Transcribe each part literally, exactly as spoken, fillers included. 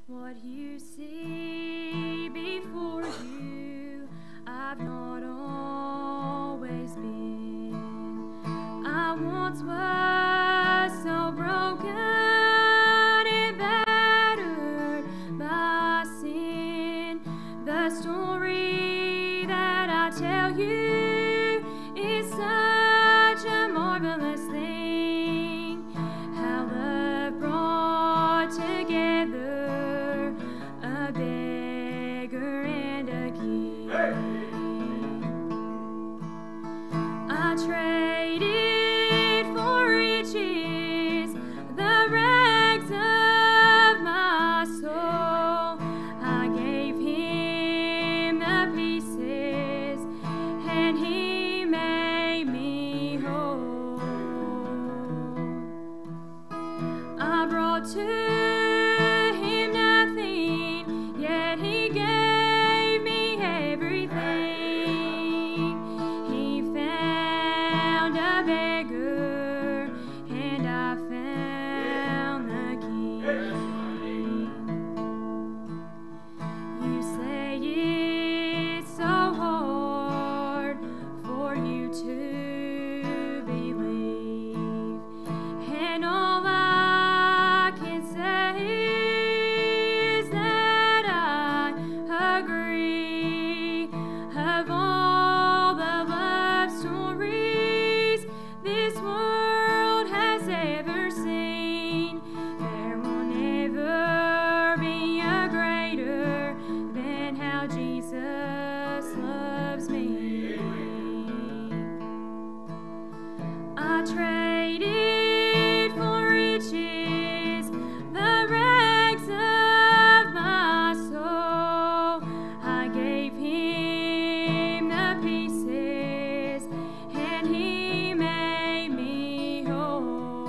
What you see before you, I've not always been. I once was so broken and battered by sin. The story that I tell you is such a marvelous thing. How love brought together a beggar and a king. I traded for riches the rags of my soul. I gave him the pieces and he made me whole. I brought to him nothing, yet he gave me everything. He found a beggar, and I found the king. You say it's so hard for you to believe, and all I can say is that I agree. Of all the love stories this world has ever seen, there will never be a greater than how Jesus loves me. I traded for riches the rags of my soul. I gave him the pieces and he made me whole.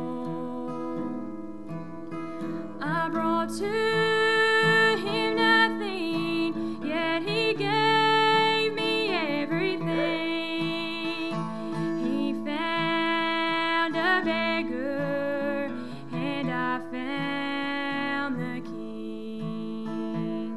I brought to him nothing, yet he gave me everything. He found a beggar, and I found the king.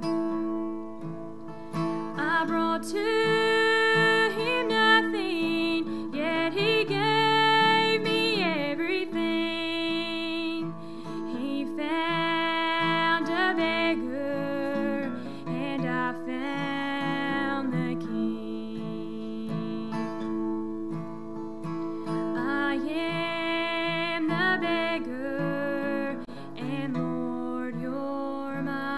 I brought to him nothing, yet he gave me everything. He found a beggar, and I found the king. I am the beggar, and Lord, you're my